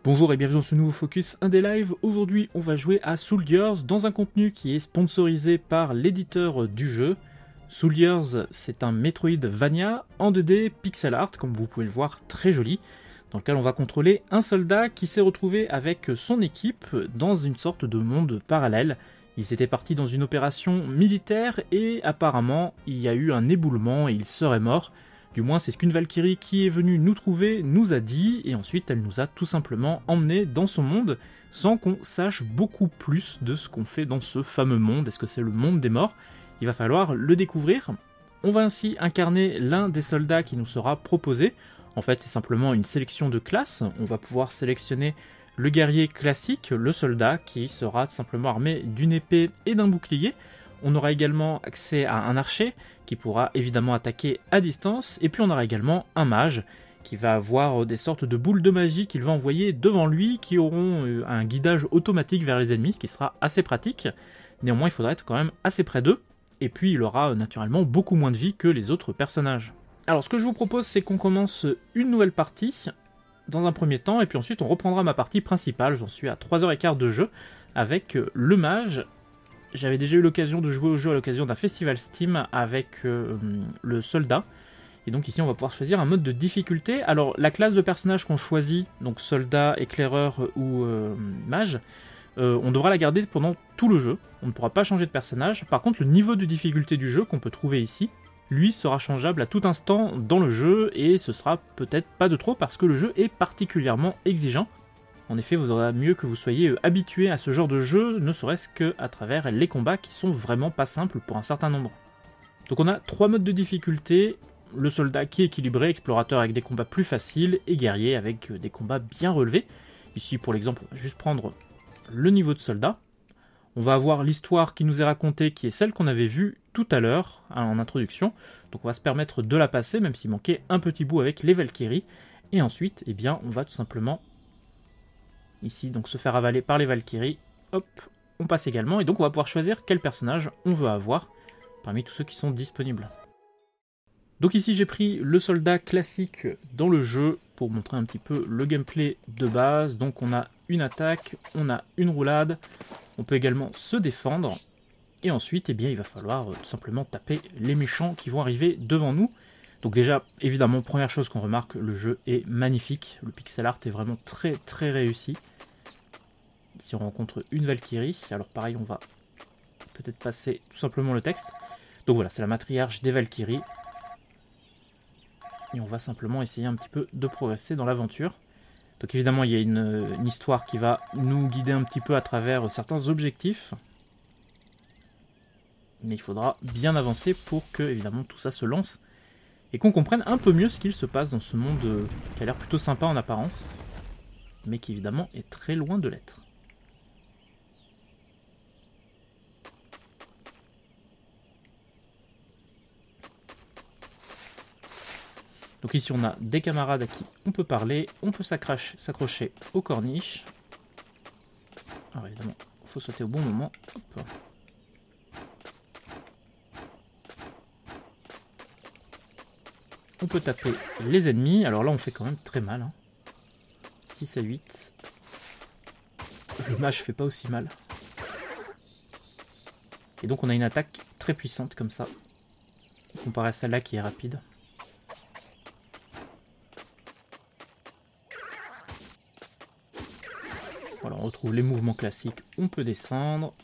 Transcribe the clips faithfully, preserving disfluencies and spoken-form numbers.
Bonjour et bienvenue dans ce nouveau Focus Indé Live. Aujourd'hui, on va jouer à Soldiers dans un contenu qui est sponsorisé par l'éditeur du jeu. Soldiers, c'est un Metroidvania en deux D pixel art, comme vous pouvez le voir, très joli, dans lequel on va contrôler un soldat qui s'est retrouvé avec son équipe dans une sorte de monde parallèle. Ils étaient partis dans une opération militaire et apparemment, il y a eu un éboulement et il serait mort. Du moins, c'est ce qu'une Valkyrie qui est venue nous trouver nous a dit, et ensuite elle nous a tout simplement emmenés dans son monde, sans qu'on sache beaucoup plus de ce qu'on fait dans ce fameux monde. Est-ce que c'est le monde des morts? Il va falloir le découvrir. On va ainsi incarner l'un des soldats qui nous sera proposé. En fait, c'est simplement une sélection de classes. On va pouvoir sélectionner le guerrier classique, le soldat, qui sera simplement armé d'une épée et d'un bouclier. On aura également accès à un archer qui pourra évidemment attaquer à distance. Et puis on aura également un mage qui va avoir des sortes de boules de magie qu'il va envoyer devant lui qui auront un guidage automatique vers les ennemis, ce qui sera assez pratique. Néanmoins, il faudra être quand même assez près d'eux. Et puis il aura naturellement beaucoup moins de vie que les autres personnages. Alors ce que je vous propose, c'est qu'on commence une nouvelle partie dans un premier temps. Et puis ensuite on reprendra ma partie principale. J'en suis à trois heures quinze de jeu avec le mage. J'avais déjà eu l'occasion de jouer au jeu à l'occasion d'un festival Steam avec euh, le soldat. Et donc ici on va pouvoir choisir un mode de difficulté. Alors la classe de personnage qu'on choisit, donc soldat, éclaireur ou euh, mage, euh, on devra la garder pendant tout le jeu. On ne pourra pas changer de personnage. Par contre le niveau de difficulté du jeu qu'on peut trouver ici, lui sera changeable à tout instant dans le jeu. Et ce sera peut-être pas de trop parce que le jeu est particulièrement exigeant. En effet, il vaudra mieux que vous soyez habitué à ce genre de jeu, ne serait-ce qu'à travers les combats qui sont vraiment pas simples pour un certain nombre. Donc on a trois modes de difficulté, le soldat qui est équilibré, explorateur avec des combats plus faciles, et guerrier avec des combats bien relevés. Ici pour l'exemple, on va juste prendre le niveau de soldat. On va avoir l'histoire qui nous est racontée, qui est celle qu'on avait vue tout à l'heure en introduction. Donc on va se permettre de la passer, même s'il manquait un petit bout avec les Valkyries. Et ensuite, eh bien, on va tout simplement ici, donc se faire avaler par les Valkyries. Hop, on passe également. Et donc on va pouvoir choisir quel personnage on veut avoir parmi tous ceux qui sont disponibles. Donc ici j'ai pris le soldat classique dans le jeu pour montrer un petit peu le gameplay de base. Donc on a une attaque, on a une roulade, on peut également se défendre. Et ensuite, eh bien, il va falloir tout simplement taper les méchants qui vont arriver devant nous. Donc déjà, évidemment, première chose qu'on remarque, le jeu est magnifique. Le pixel art est vraiment très très réussi. Ici on rencontre une Valkyrie, alors pareil on va peut-être passer tout simplement le texte. Donc voilà, c'est la matriarche des Valkyries. Et on va simplement essayer un petit peu de progresser dans l'aventure. Donc évidemment il y a une, une histoire qui va nous guider un petit peu à travers certains objectifs. Mais il faudra bien avancer pour que évidemment tout ça se lance. Et qu'on comprenne un peu mieux ce qu'il se passe dans ce monde qui a l'air plutôt sympa en apparence. Mais qui évidemment est très loin de l'être. Donc ici on a des camarades à qui on peut parler, on peut s'accrocher aux corniches. Alors évidemment, il faut sauter au bon moment. Hop. On peut taper les ennemis, alors là on fait quand même très mal. Hein. six à huit. Le mage fait pas aussi mal. Et donc on a une attaque très puissante comme ça, comparé à celle-là qui est rapide. Voilà, on retrouve les mouvements classiques, on peut descendre.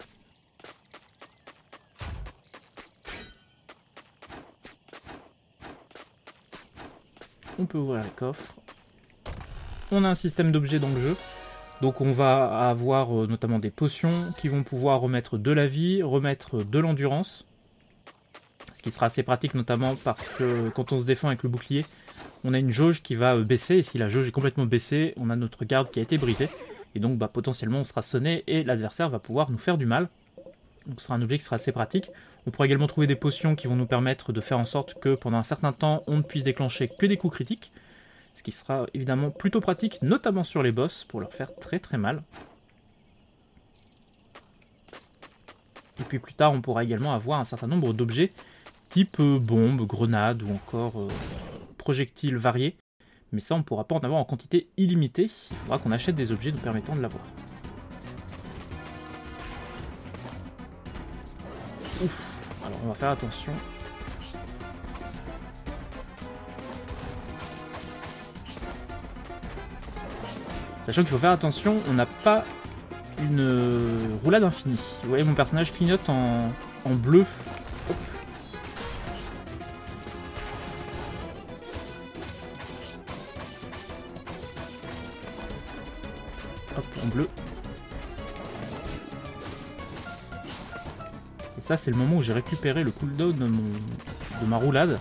On peut ouvrir les coffres. On a un système d'objets dans le jeu. Donc on va avoir euh, notamment des potions qui vont pouvoir remettre de la vie, remettre de l'endurance. Ce qui sera assez pratique notamment parce que quand on se défend avec le bouclier, on a une jauge qui va baisser. Et si la jauge est complètement baissée, on a notre garde qui a été brisée. Et donc bah, potentiellement on sera sonné et l'adversaire va pouvoir nous faire du mal. Donc ce sera un objet qui sera assez pratique. On pourra également trouver des potions qui vont nous permettre de faire en sorte que pendant un certain temps, on ne puisse déclencher que des coups critiques. Ce qui sera évidemment plutôt pratique, notamment sur les boss, pour leur faire très très mal. Et puis plus tard, on pourra également avoir un certain nombre d'objets, type euh, bombes, grenades ou encore euh, projectiles variés, mais ça on ne pourra pas en avoir en quantité illimitée, il faudra qu'on achète des objets nous permettant de l'avoir. Ouf, alors on va faire attention. Sachant qu'il faut faire attention, on n'a pas une roulade infinie. Vous voyez mon personnage clignote en, en bleu. Hop. Hop, en bleu. Et ça c'est le moment où j'ai récupéré le cooldown de, mon, de ma roulade.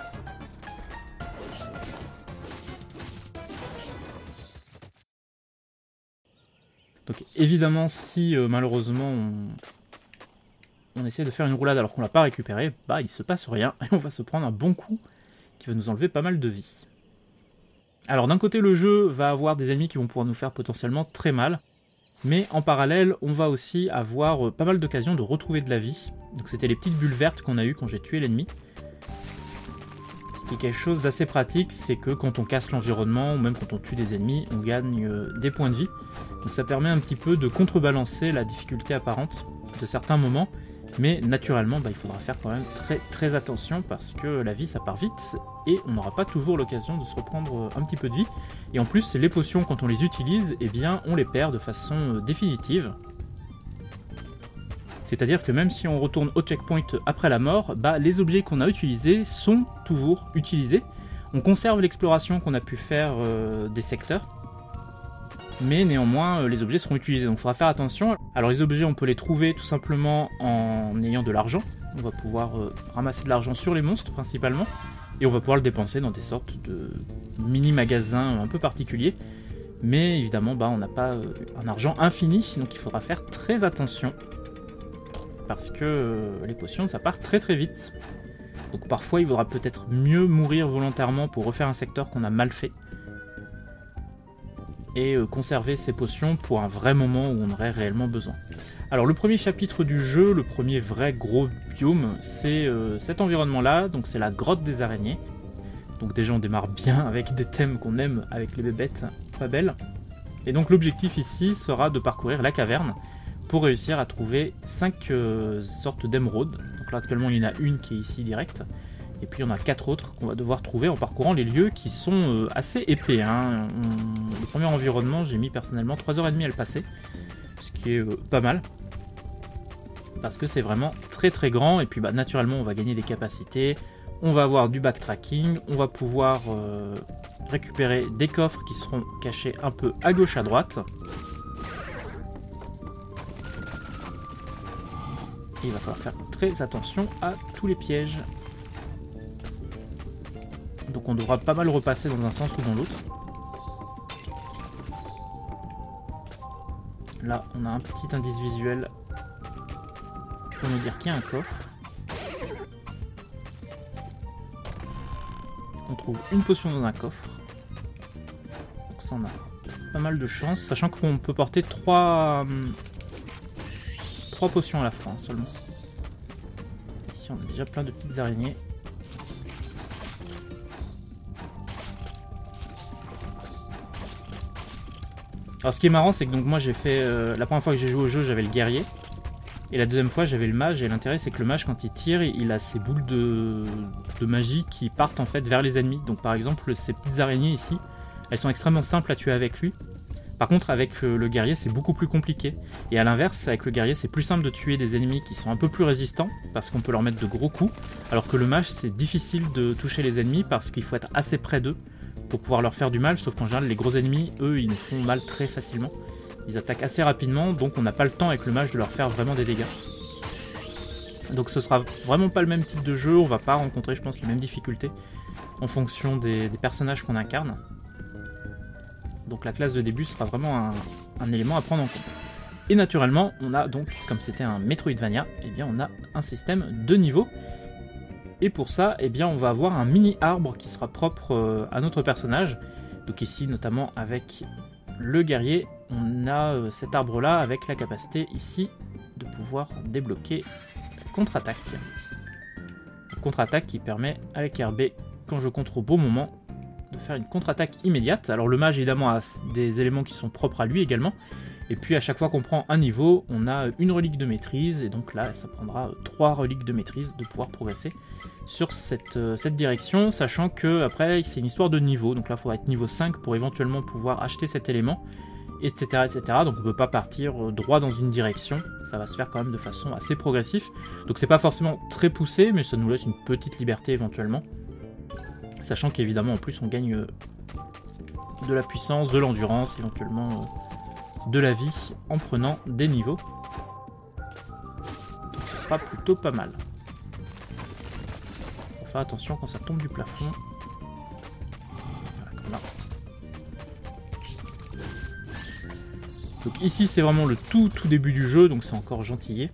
Donc évidemment, si euh, malheureusement on, on essaie de faire une roulade alors qu'on l'a pas récupéré, bah il se passe rien et on va se prendre un bon coup qui va nous enlever pas mal de vie. Alors d'un côté le jeu va avoir des ennemis qui vont pouvoir nous faire potentiellement très mal, mais en parallèle on va aussi avoir pas mal d'occasions de retrouver de la vie. Donc c'était les petites bulles vertes qu'on a eues quand j'ai tué l'ennemi. Ce qui est quelque chose d'assez pratique, c'est que quand on casse l'environnement, ou même quand on tue des ennemis, on gagne euh, des points de vie. Donc ça permet un petit peu de contrebalancer la difficulté apparente de certains moments, mais naturellement bah, il faudra faire quand même très très attention parce que la vie ça part vite et on n'aura pas toujours l'occasion de se reprendre un petit peu de vie. Et en plus les potions quand on les utilise, eh bien on les perd de façon définitive. C'est-à-dire que même si on retourne au checkpoint après la mort, bah, les objets qu'on a utilisés sont toujours utilisés. On conserve l'exploration qu'on a pu faire euh, des secteurs, mais néanmoins euh, les objets seront utilisés, donc il faudra faire attention. Alors les objets on peut les trouver tout simplement en ayant de l'argent, on va pouvoir euh, ramasser de l'argent sur les monstres principalement, et on va pouvoir le dépenser dans des sortes de mini-magasins un peu particuliers, mais évidemment bah, on n'a pas euh, un argent infini, donc il faudra faire très attention. Parce que euh, les potions ça part très très vite. Donc parfois il vaudra peut-être mieux mourir volontairement pour refaire un secteur qu'on a mal fait. Et euh, conserver ces potions pour un vrai moment où on aurait réellement besoin. Alors le premier chapitre du jeu, le premier vrai gros biome, c'est euh, cet environnement là, donc c'est la grotte des araignées. Donc déjà on démarre bien avec des thèmes qu'on aime avec les bébêtes, pas belles. Et donc l'objectif ici sera de parcourir la caverne pour réussir à trouver cinq euh, sortes d'émeraudes. Donc là actuellement il y en a une qui est ici directe, et puis il y en a quatre autres qu'on va devoir trouver en parcourant les lieux qui sont euh, assez épais. Hein. On... Le premier environnement j'ai mis personnellement trois heures trente à le passer, ce qui est euh, pas mal, parce que c'est vraiment très très grand, et puis bah, naturellement on va gagner des capacités, on va avoir du backtracking, on va pouvoir euh, récupérer des coffres qui seront cachés un peu à gauche à droite. Il va falloir faire très attention à tous les pièges. Donc on devra pas mal repasser dans un sens ou dans l'autre. Là on a un petit indice visuel pour nous dire qu'il y a un coffre. On trouve une potion dans un coffre. Donc ça on a pas mal de chance, sachant qu'on peut porter trois... trois potions à la fois hein, seulement. Ici on a déjà plein de petites araignées. Alors ce qui est marrant c'est que donc moi j'ai fait euh, la première fois que j'ai joué au jeu j'avais le guerrier, et la deuxième fois j'avais le mage, et l'intérêt c'est que le mage quand il tire il a ses boules de, de magie qui partent en fait vers les ennemis. Donc par exemple ces petites araignées ici elles sont extrêmement simples à tuer avec lui. Par contre avec le guerrier c'est beaucoup plus compliqué, et à l'inverse avec le guerrier c'est plus simple de tuer des ennemis qui sont un peu plus résistants parce qu'on peut leur mettre de gros coups, alors que le mage c'est difficile de toucher les ennemis parce qu'il faut être assez près d'eux pour pouvoir leur faire du mal, sauf qu'en général les gros ennemis eux ils nous font mal très facilement, ils attaquent assez rapidement, donc on n'a pas le temps avec le mage de leur faire vraiment des dégâts. Donc ce sera vraiment pas le même type de jeu, on va pas rencontrer je pense les mêmes difficultés en fonction des, des personnages qu'on incarne. Donc la classe de début sera vraiment un, un élément à prendre en compte. Et naturellement, on a donc, comme c'était un Metroidvania, eh bien on a un système de niveau. Et pour ça, eh bien on va avoir un mini arbre qui sera propre euh, à notre personnage. Donc ici, notamment avec le guerrier, on a euh, cet arbre-là avec la capacité ici de pouvoir débloquer contre-attaque. Contre-attaque qui permet avec R B, quand je contre au bon moment, de faire une contre-attaque immédiate. Alors le mage évidemment a des éléments qui sont propres à lui également. Et puis à chaque fois qu'on prend un niveau, on a une relique de maîtrise, et donc là ça prendra trois reliques de maîtrise de pouvoir progresser sur cette, euh, cette direction, sachant que après c'est une histoire de niveau, donc là il faudra être niveau cinq pour éventuellement pouvoir acheter cet élément, et cetera et cetera. Donc on ne peut pas partir droit dans une direction, ça va se faire quand même de façon assez progressive. Donc c'est pas forcément très poussé, mais ça nous laisse une petite liberté éventuellement. Sachant qu'évidemment en plus on gagne de la puissance, de l'endurance, éventuellement de la vie en prenant des niveaux. Donc ce sera plutôt pas mal. Faut faire attention quand ça tombe du plafond. Voilà, comme là. Donc ici c'est vraiment le tout tout début du jeu, donc c'est encore gentillé.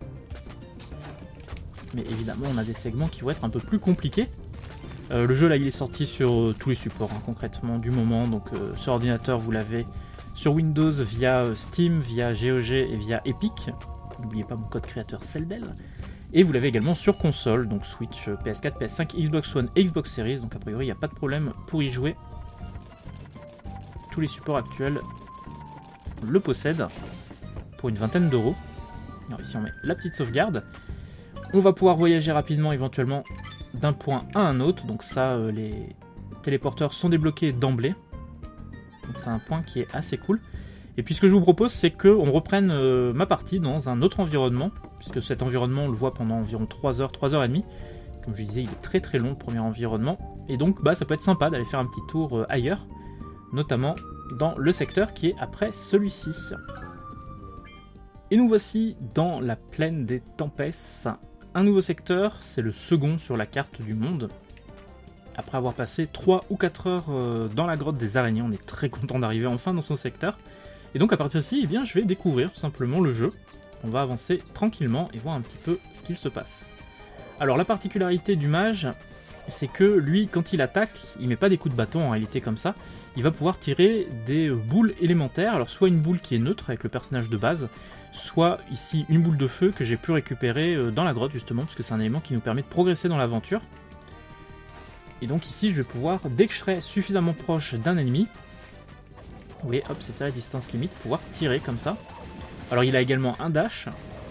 Mais évidemment on a des segments qui vont être un peu plus compliqués. Euh, le jeu là il est sorti sur euh, tous les supports hein, concrètement du moment, donc euh, sur ordinateur vous l'avez sur Windows via euh, Steam, via G O G et via Epic. N'oubliez pas mon code créateur Celdel. Et vous l'avez également sur console, donc Switch, P S quatre, P S cinq, Xbox One et Xbox Series, donc a priori il n'y a pas de problème pour y jouer. Tous les supports actuels le possèdent pour une vingtaine d'euros. Ici on met la petite sauvegarde. On va pouvoir voyager rapidement éventuellement d'un point à un autre, donc ça euh, les téléporteurs sont débloqués d'emblée, donc c'est un point qui est assez cool. Et puis ce que je vous propose c'est qu'on reprenne euh, ma partie dans un autre environnement, puisque cet environnement on le voit pendant environ trois heures, trois heures trente. Comme je disais il est très très long le premier environnement, et donc bah, ça peut être sympa d'aller faire un petit tour euh, ailleurs, notamment dans le secteur qui est après celui-ci. Et nous voici dans la plaine des Tempêtes. Un nouveau secteur, c'est le second sur la carte du monde. Après avoir passé trois ou quatre heures dans la grotte des araignées, on est très content d'arriver enfin dans son secteur. Et donc à partir d'ici, eh bien, je vais découvrir tout simplement le jeu. On va avancer tranquillement et voir un petit peu ce qu'il se passe. Alors la particularité du mage, c'est que lui, quand il attaque, il met pas des coups de bâton en réalité comme ça. Il va pouvoir tirer des boules élémentaires, alors soit une boule qui est neutre avec le personnage de base, soit ici une boule de feu que j'ai pu récupérer dans la grotte justement, parce que c'est un élément qui nous permet de progresser dans l'aventure. Et donc ici je vais pouvoir, dès que je serai suffisamment proche d'un ennemi, vous voyez, hop, c'est ça la distance limite, pouvoir tirer comme ça. Alors il a également un dash,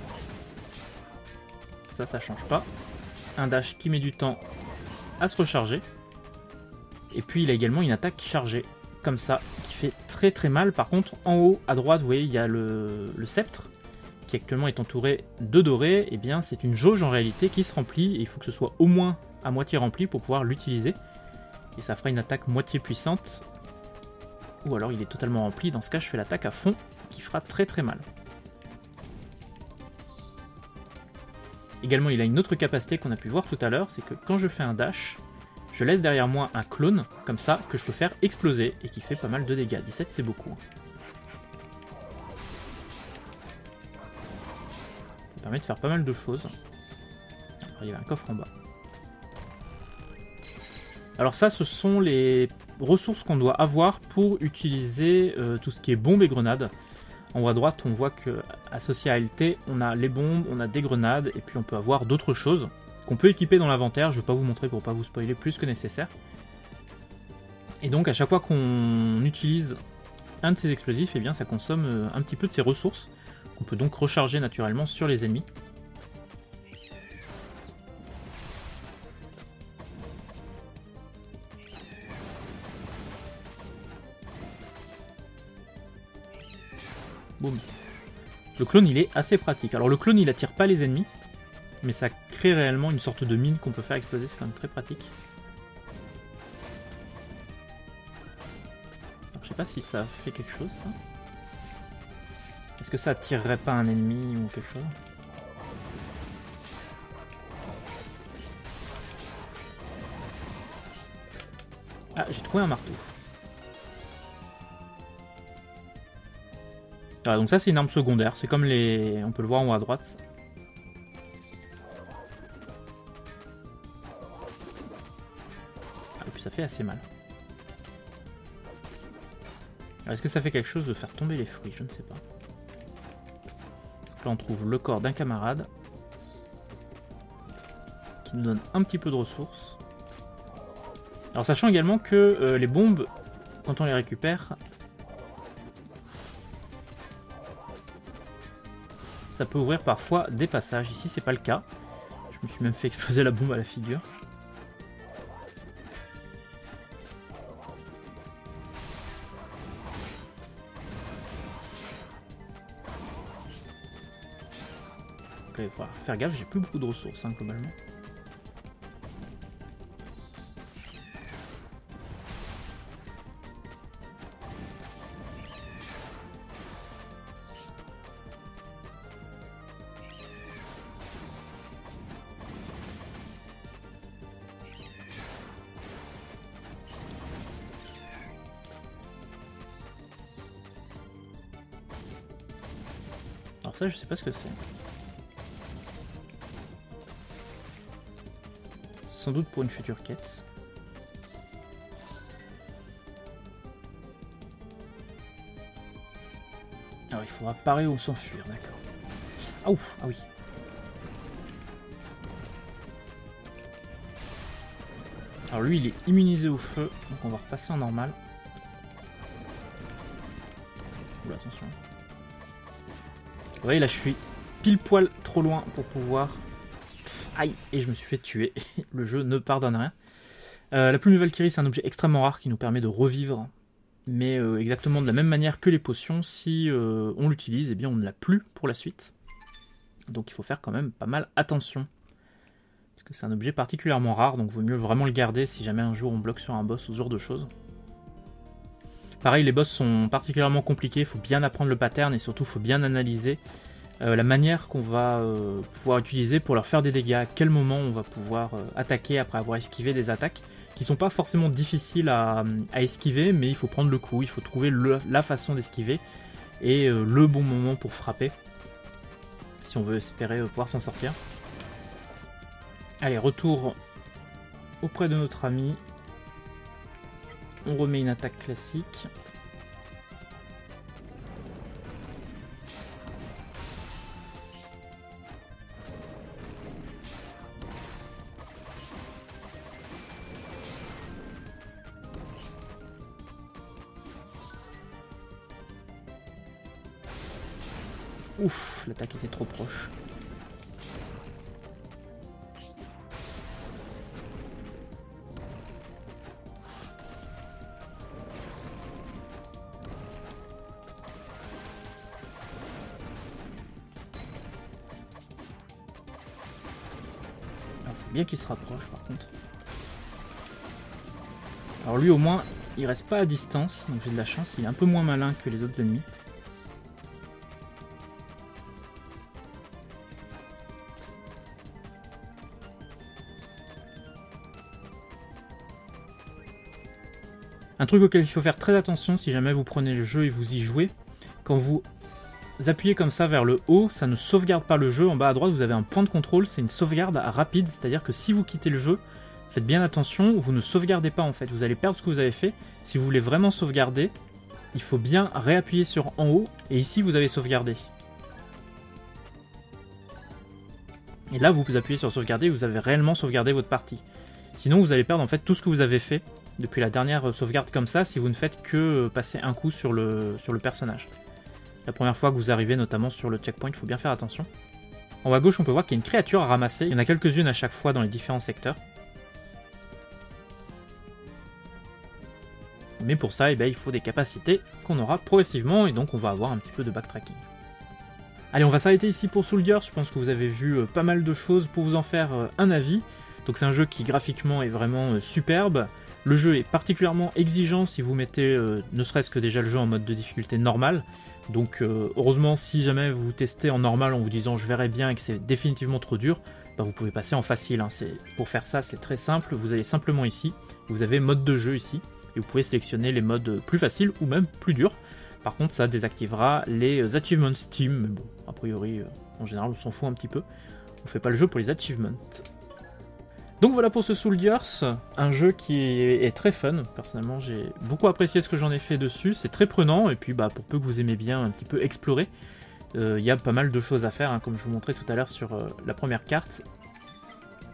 ça ça change pas, un dash qui met du temps à se recharger, et puis il a également une attaque chargée, comme ça, qui fait très très mal. Par contre, en haut à droite, vous voyez, il y a le, le sceptre, qui actuellement est entouré de doré. Et bien c'est une jauge en réalité qui se remplit, et il faut que ce soit au moins à moitié rempli pour pouvoir l'utiliser, et ça fera une attaque moitié puissante, ou alors il est totalement rempli. Dans ce cas je fais l'attaque à fond, qui fera très très mal. Également il a une autre capacité qu'on a pu voir tout à l'heure, c'est que quand je fais un dash, je laisse derrière moi un clone, comme ça, que je peux faire exploser, et qui fait pas mal de dégâts. dix-sept c'est beaucoup. Ça permet de faire pas mal de choses. Alors, il y avait un coffre en bas. Alors ça, ce sont les ressources qu'on doit avoir pour utiliser euh, tout ce qui est bombes et grenades. En haut à droite, on voit que associé à L T, on a les bombes, on a des grenades, et puis on peut avoir d'autres choses qu'on peut équiper dans l'inventaire. Je ne vais pas vous montrer pour ne pas vous spoiler plus que nécessaire. Et donc à chaque fois qu'on utilise un de ces explosifs, eh bien, ça consomme un petit peu de ces ressources, qu'on peut donc recharger naturellement sur les ennemis. Boum. Le clone il est assez pratique. Alors le clone il attire pas les ennemis, mais ça crée réellement une sorte de mine qu'on peut faire exploser, c'est quand même très pratique. Alors, je sais pas si ça fait quelque chose ça. Est-ce que ça attirerait pas un ennemi ou quelque chose? Ah, j'ai trouvé un marteau. Voilà, donc ça c'est une arme secondaire, c'est comme les... on peut le voir en haut à droite. Ah, et puis ça fait assez mal. Est-ce que ça fait quelque chose de faire tomber les fruits? Je ne sais pas. Donc là on trouve le corps d'un camarade qui nous donne un petit peu de ressources. Alors sachant également que euh, les bombes, quand on les récupère, ça peut ouvrir parfois des passages. Ici c'est pas le cas. Je me suis même fait exploser la bombe à la figure. Donc là, il va falloir faire gaffe, j'ai plus beaucoup de ressources hein, globalement. Alors ça, je sais pas ce que c'est. Sans doute pour une future quête. Alors il faudra parer ou s'enfuir, d'accord. Ah ouf, ah oui. Alors lui il est immunisé au feu, donc on va repasser en normal. Oula, attention. Vous voyez là je suis pile poil trop loin pour pouvoir... Aïe, et je me suis fait tuer. Le jeu ne pardonne rien. Euh, la plume de Valkyrie, c'est un objet extrêmement rare qui nous permet de revivre. Mais euh, exactement de la même manière que les potions, si euh, on l'utilise, eh bien on ne l'a plus pour la suite. Donc il faut faire quand même pas mal attention. Parce que c'est un objet particulièrement rare, donc il vaut mieux vraiment le garder si jamais un jour on bloque sur un boss ou ce genre de choses. Pareil, les boss sont particulièrement compliqués, il faut bien apprendre le pattern et surtout il faut bien analyser Euh, la manière qu'on va euh, pouvoir utiliser pour leur faire des dégâts, à quel moment on va pouvoir euh, attaquer après avoir esquivé des attaques qui sont pas forcément difficiles à, à esquiver, mais il faut prendre le coup, il faut trouver le, la façon d'esquiver et euh, le bon moment pour frapper si on veut espérer euh, pouvoir s'en sortir. Allez, retour auprès de notre ami, on remet une attaque classique. Ouf, l'attaque était trop proche. Il faut bien qu'il se rapproche par contre. Alors lui au moins, il reste pas à distance, donc j'ai de la chance, il est un peu moins malin que les autres ennemis. Un truc auquel il faut faire très attention si jamais vous prenez le jeu et vous y jouez, quand vous appuyez comme ça vers le haut, ça ne sauvegarde pas le jeu. En bas à droite, vous avez un point de contrôle, c'est une sauvegarde rapide, c'est-à-dire que si vous quittez le jeu, faites bien attention, vous ne sauvegardez pas en fait, vous allez perdre ce que vous avez fait. Si vous voulez vraiment sauvegarder, il faut bien réappuyer sur en haut, et ici vous avez sauvegardé. Et là vous appuyez sur sauvegarder, vous avez réellement sauvegardé votre partie. Sinon vous allez perdre en fait tout ce que vous avez fait depuis la dernière sauvegarde comme ça, si vous ne faites que passer un coup sur le, sur le personnage. La première fois que vous arrivez notamment sur le checkpoint, il faut bien faire attention. En haut à gauche, on peut voir qu'il y a une créature à ramasser. Il y en a quelques-unes à chaque fois dans les différents secteurs. Mais pour ça, eh bien, il faut des capacités qu'on aura progressivement, et donc on va avoir un petit peu de backtracking. Allez, on va s'arrêter ici pour Soldiers. Je pense que vous avez vu pas mal de choses pour vous en faire un avis. Donc c'est un jeu qui graphiquement est vraiment superbe. Le jeu est particulièrement exigeant si vous mettez euh, ne serait-ce que déjà le jeu en mode de difficulté normale. Donc euh, heureusement, si jamais vous testez en normal en vous disant je verrai bien et que c'est définitivement trop dur, bah, vous pouvez passer en facile. Hein. Pour faire ça, c'est très simple. Vous allez simplement ici, vous avez mode de jeu ici, et vous pouvez sélectionner les modes plus faciles ou même plus durs. Par contre, ça désactivera les achievements Steam. Mais bon, a priori, euh, en général, on s'en fout un petit peu. On fait pas le jeu pour les achievements. Donc voilà pour ce Soldiers, un jeu qui est très fun. Personnellement, j'ai beaucoup apprécié ce que j'en ai fait dessus. C'est très prenant, et puis bah, pour peu que vous aimez bien un petit peu explorer, il euh, y a pas mal de choses à faire, hein, comme je vous montrais tout à l'heure sur euh, la première carte.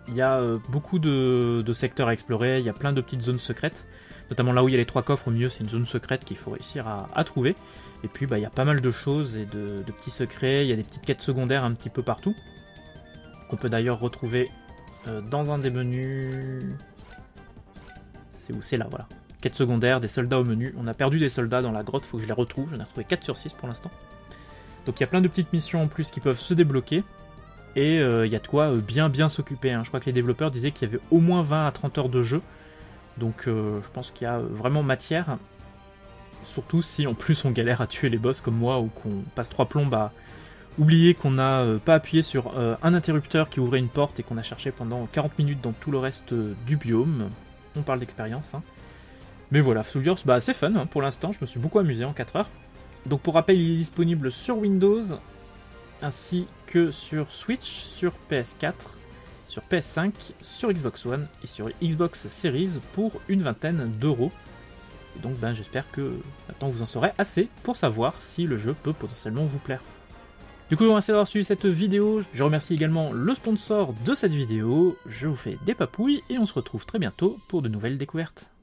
Il y a euh, beaucoup de, de secteurs à explorer, il y a plein de petites zones secrètes, notamment là où il y a les trois coffres au milieu, c'est une zone secrète qu'il faut réussir à, à trouver. Et puis bah, il y a pas mal de choses et de, de petits secrets, il y a des petites quêtes secondaires un petit peu partout, qu'on peut d'ailleurs retrouver euh, dans un des menus... C'est où? C'est là, voilà. Quête secondaire, des soldats au menu. On a perdu des soldats dans la grotte, faut que je les retrouve. J'en ai retrouvé quatre sur six pour l'instant. Donc il y a plein de petites missions en plus qui peuvent se débloquer. Et il euh, y a de quoi euh, bien bien s'occuper. Hein. Je crois que les développeurs disaient qu'il y avait au moins vingt à trente heures de jeu. Donc euh, je pense qu'il y a vraiment matière. Surtout si en plus on galère à tuer les boss comme moi, ou qu'on passe trois plombes à oublier qu'on n'a euh, pas appuyé sur euh, un interrupteur qui ouvrait une porte et qu'on a cherché pendant quarante minutes dans tout le reste euh, du biome. On parle d'expérience. Hein. Mais voilà, Soldiers, bah, c'est fun hein, pour l'instant, je me suis beaucoup amusé en quatre heures. Donc pour rappel, il est disponible sur Windows, ainsi que sur Switch, sur P S quatre, sur P S cinq, sur Xbox One et sur Xbox Series pour une vingtaine d'euros. Et donc ben, j'espère que maintenant vous en saurez assez pour savoir si le jeu peut potentiellement vous plaire. Du coup, je vous remercie d'avoir suivi cette vidéo, je remercie également le sponsor de cette vidéo, je vous fais des papouilles et on se retrouve très bientôt pour de nouvelles découvertes.